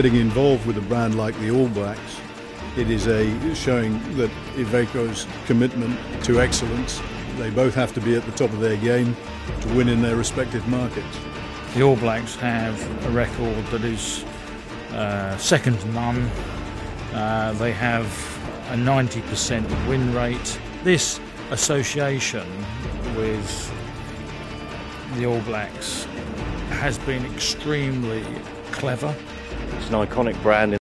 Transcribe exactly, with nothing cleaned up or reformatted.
getting involved with a brand like the All Blacks, it is a showing that Iveco's commitment to excellence. They both have to be at the top of their game to win in their respective markets. The All Blacks have a record that is uh, second to none. Uh, they have a ninety percent win rate. This association with the All Blacks has been extremely clever. It's an iconic brand.